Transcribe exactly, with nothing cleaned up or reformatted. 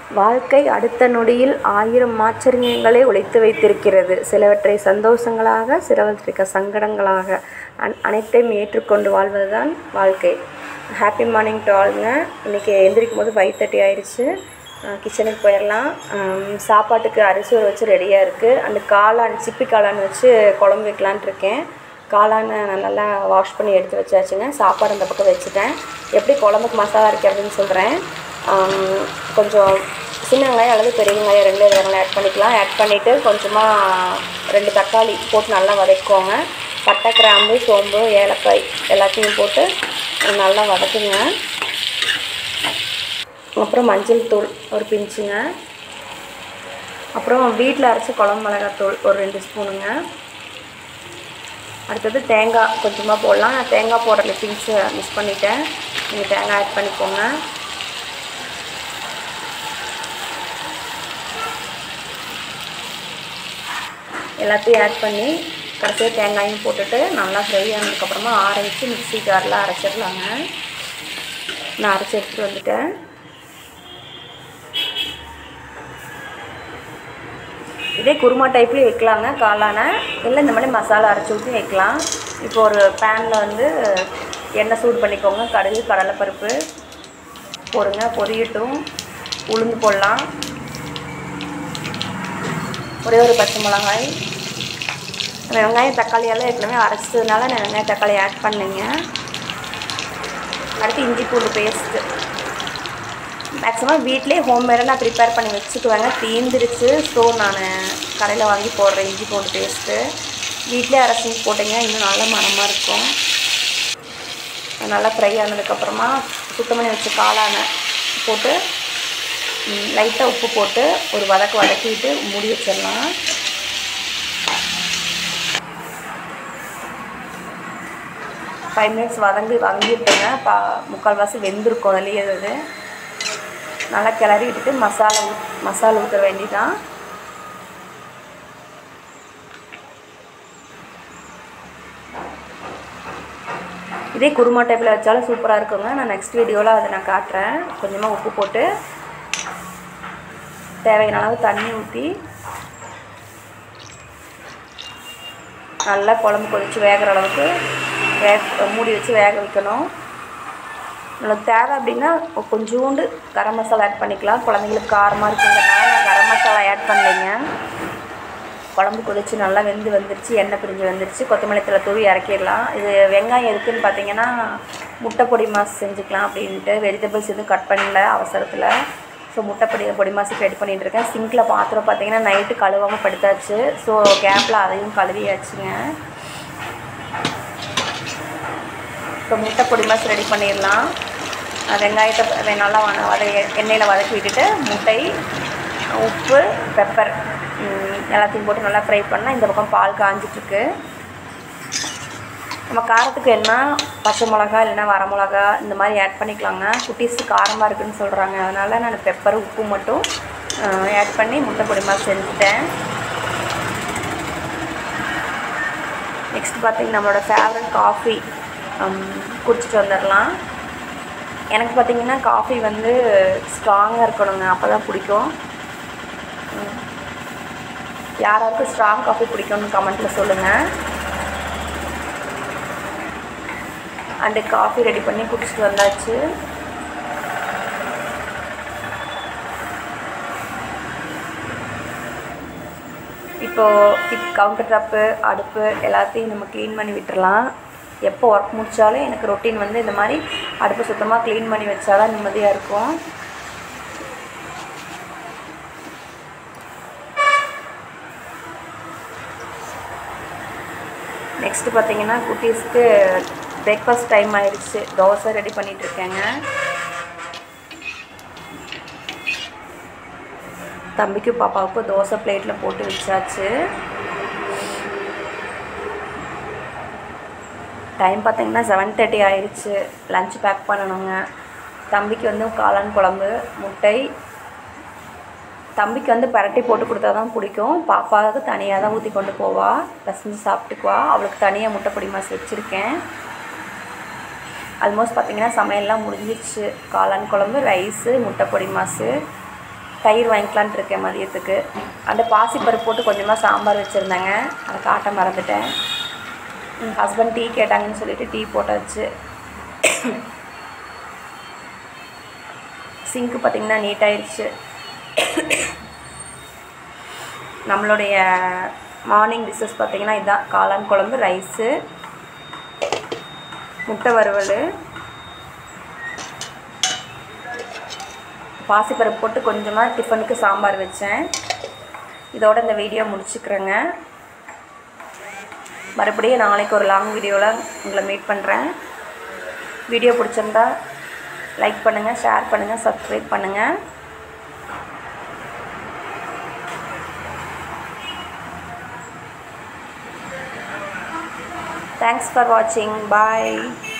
வாழ்க்கை அடுத்த நொடியில் ஆயிரம் ஆச்சரியங்களை ஒளித்து வைத்திருக்கிறது. சிலவற்றை சந்தோஷங்களாக, சிலவற்றை சங்கடங்களாக, அன் அனைத்தையும் ஏற்றுக்கொண்டு வாழ்வதுதான் வாழ்க்கை. ஹாப்பி மார்னிங் டு ஆல்ங்க. இன்றைக்கி எந்திரிக்கும் போது ஃபைவ் தேர்ட்டி ஆயிடுச்சு. கிச்சனுக்கு போயிடலாம். சாப்பாட்டுக்கு அரிசி ஊற வச்சு ரெடியாக இருக்குது. அந்த காளான் சிப்பி காளான் வச்சு குழம்பு வைக்கலான் இருக்கேன். காளானை நான் நல்லா வாஷ் பண்ணி எடுத்து வச்சாச்சுங்க. சாப்பாடு அந்த பக்கம் வச்சுட்டேன். எப்படி குழம்புக்கு மசாலா இருக்குது அப்படின்னு சொல்கிறேன். கொஞ்சம் சின்ன வெங்காயம் அல்லது பெரிய வெங்காயம் ரெண்டு வெங்காயம் ஆட் பண்ணிக்கலாம். ஆட் பண்ணிவிட்டு கொஞ்சமாக ரெண்டு தக்காளி போட்டு நல்லா வதக்குவோங்க. பட்டை, கிராம்பு, சோம்பு, ஏலக்காய் எல்லாத்தையும் போட்டு நல்லா வதக்குங்க. அப்புறம் மஞ்சள் தூள் ஒரு பிஞ்சுங்க. அப்புறம் வீட்டில் அரைச்ச குழம்பு மிளகாத்தூள் ஒரு ரெண்டு ஸ்பூனுங்க. அடுத்தது தேங்காய் கொஞ்சமாக போடலாம். நான் தேங்காய் போடுற பிஞ்சு மிஸ் பண்ணிவிட்டேன். நீங்கள் தேங்காய் ஆட் பண்ணிக்கோங்க. எல்லாத்தையும் ஆட் பண்ணி கடைசியாக தேங்காயும் போட்டுட்டு நல்லா ஃப்ரை ஆனதுக்கப்புறமா ஆற வச்சு மிக்ஸி ஜாரில் அரைச்சிடலாங்க. நான் அரைச்சி எடுத்துகிட்டு வந்துட்டேன். இதே குருமா டைப்லேயும் வைக்கலாங்க காளானை, இல்லை இந்த மாதிரி மசாலா அரைச்சி ஊற்றி வைக்கலாம். இப்போ ஒரு பேனில் வந்து எண்ணெய் சூடு பண்ணிக்கோங்க. கடுகு, கடலைப்பருப்பு போடுங்க. பொரியட்டும். உளுந்து போடலாம். ஒரே ஒரு பச்சை மிளகாய். வெங்காயம் தக்காளியெல்லாம் ஏற்கனவே அரைச்சதுனால நான் வெங்காயம் தக்காளி ஆட் பண்ணிங்க. அடுத்து இஞ்சி பூண்டு பேஸ்ட்டு. மேக்ஸிமம் வீட்லேயே ஹோம்மேடாக நான் ப்ரிப்பேர் பண்ணி வச்சுக்குவேங்க. தீந்துருச்சு. ஸோ நான் கடையில் வாங்கி போடுறேன் இஞ்சி பூண்டு பேஸ்ட்டு. வீட்டிலே அரைச்சி போட்டிங்கன்னா இன்னும் நல்ல மணமாக இருக்கும். நல்லா ஃப்ரை ஆனதுக்கப்புறமா சுத்தம் பண்ணி வச்ச காளானை போட்டு லைட்டாக உப்பு போட்டு ஒரு வதக்கு வதக்கிட்டு மூடி வச்சிடலாம். ஃபைவ் மினிட்ஸ் வதங்கி வதங்கிட்டுங்க. பா முக்கால்வாசி வெந்திருக்கும் அதுலேயே. அது நல்லா கிளறி விட்டுட்டு மசாலா ஊ மசாலா ஊற்ற வேண்டியதான். இதே குருமா டைப்பில் வச்சாலும் சூப்பராக இருக்குங்க. நான் நெக்ஸ்ட் வீடியோவில் அதை நான் காட்டுறேன். கொஞ்சமாக உப்பு போட்டு தேவையான அளவு தண்ணி ஊற்றி நல்லா குழம்பு கொதித்து வேகிற அளவுக்கு வேக மூடி வச்சு வேக வைக்கணும். நம்மளுக்கு தேவை அப்படின்னா கொஞ்சோண்டு கரம் மசாலா ஆட் பண்ணிக்கலாம். குழந்தைங்களுக்கு காரமாக இருக்குங்கிறதுனால நான் கரம் மசாலா ஆட் பண்ணலைங்க. குழம்பு கொதித்து நல்லா வெந்து வந்துருச்சு. எண்ணெய் பிரிஞ்சு வந்துருச்சு. கொத்தமல்லி தழை தூவி இறக்கிடலாம். இது வெங்காயம் எதுக்குன்னு பார்த்தீங்கன்னா முட்டை பொடி மாஸ் செஞ்சுக்கலாம் அப்படின்ட்டு. வெஜிடபிள்ஸ் எதுவும் கட் பண்ணல அவசரத்தில். ஸோ முட்டை பொடி பொடி மாசுக்கு ரெடி பண்ணிகிட்ருக்கேன். சிங்கில் பாத்திரம் பார்த்தீங்கன்னா நைட்டு கழுவாமல் படுத்தாச்சு. ஸோ கேப்பில் அதையும் கழுவியாச்சுங்க. ஸோ முட்டை பொடி மாசு ரெடி பண்ணிடலாம். வெங்காயத்தை நல்லா வத எண்ணெயில் வதக்கி விட்டுட்டு முட்டை, உப்பு, பெப்பர் எல்லாத்தையும் போட்டு நல்லா ஃப்ரை பண்ணால் இந்த பக்கம் பால் காஞ்சிட்ருக்கு. நம்ம காரத்துக்கு என்ன பச்சை மிளகா இல்லைன்னா வர மிளகா இந்த மாதிரி ஆட் பண்ணிக்கலாங்க. குட்டீஸு காரமாக இருக்குதுன்னு சொல்கிறாங்க. அதனால் நான் பெப்பர், உப்பு மட்டும் ஆட் பண்ணி முட்டை பொடி மாஸ் செஞ்சுட்டேன். நெக்ஸ்ட் பார்த்திங்கன்னா நம்மளோட ஃபேவரட் காஃபி குடிச்சிட்டு வந்துடலாம். எனக்கு பார்த்திங்கன்னா காஃபி வந்து ஸ்ட்ராங்காக இருக்கணுங்க. அப்போ தான் பிடிக்கும். யாராருக்கும் ஸ்ட்ராங் காஃபி பிடிக்கும்னு கமெண்ட்டில் சொல்லுங்கள். அண்டு காஃபி ரெடி பண்ணி குடிச்சிட்டு வந்தாச்சு. இப்போது கவுண்டர் டாப்பு, அடுப்பு எல்லாத்தையும் நம்ம க்ளீன் பண்ணி விட்டுறலாம். எப்போ ஒர்க் முடித்தாலும் எனக்கு ரொட்டீன் வந்து இந்த மாதிரி அடுப்பு சுத்தமாக க்ளீன் பண்ணி வச்சா தான் நிம்மதியாக இருக்கும். நெக்ஸ்ட்டு பார்த்திங்கன்னா குட்டீஸ்க்கு பிரேக்ஃபாஸ்ட் டைம் ஆயிடுச்சு. தோசை ரெடி பண்ணிகிட்ருக்கேங்க. தம்பிக்கும் பாப்பாவுக்கும் தோசை பிளேட்டில் போட்டு வச்சாச்சு. டைம் பார்த்திங்கன்னா செவன் தேர்ட்டி ஆயிடுச்சு. லன்ச் பேக் பண்ணணுங்க. தம்பிக்கு வந்து காளான் குழம்பு, முட்டை. தம்பிக்கு வந்து பரட்டி போட்டு கொடுத்தா தான் பிடிக்கும். பாப்பாவுக்கு தனியாக தான் ஊற்றி கொண்டு போவாள். பசஞ்சு சாப்பிட்டுக்குவா. அவளுக்கு தனியாக முட்டை பொடி மாஸ் வச்சுருக்கேன். ஆல்மோஸ்ட் பார்த்திங்கன்னா சமையல்லாம் முடிஞ்சிடுச்சு. காளான் குழம்பு, ரைஸு, முட்டை பொடி மாசு. தயிர் வாங்கிக்கலான்ட்டு இருக்கேன் மதியத்துக்கு. அந்த பாசிப்பருப்பு போட்டு கொஞ்சமாக சாம்பார் வச்சுருந்தேங்க, அதை காட்ட மறந்துட்டேன். என் ஹஸ்பண்ட் டீ கேட்டாங்கன்னு சொல்லிவிட்டு டீ போட்டாச்சு. சிங்க்கு பார்த்திங்கன்னா நீட்டாகிடுச்சு. நம்மளுடைய மார்னிங் டிஷ்ஷஸ் பார்த்திங்கன்னா இதுதான்: காளான் குழம்பு, ரைஸு, முட்டை வறுவல், பாசிப்பருப்பு போட்டு கொஞ்சமாக டிஃபனுக்கு சாம்பார் வச்சேன். இதோட இந்த வீடியோ முடிச்சுக்கிறேங்க. மறுபடியும் நாளைக்கு ஒரு லாங் வீடியோவில் உங்களை மீட் பண்ணுறேன். வீடியோ பிடிச்சிருந்தா லைக் பண்ணுங்கள், ஷேர் பண்ணுங்கள், சப்ஸ்கிரைப் பண்ணுங்கள். Thanks for watching. Bye.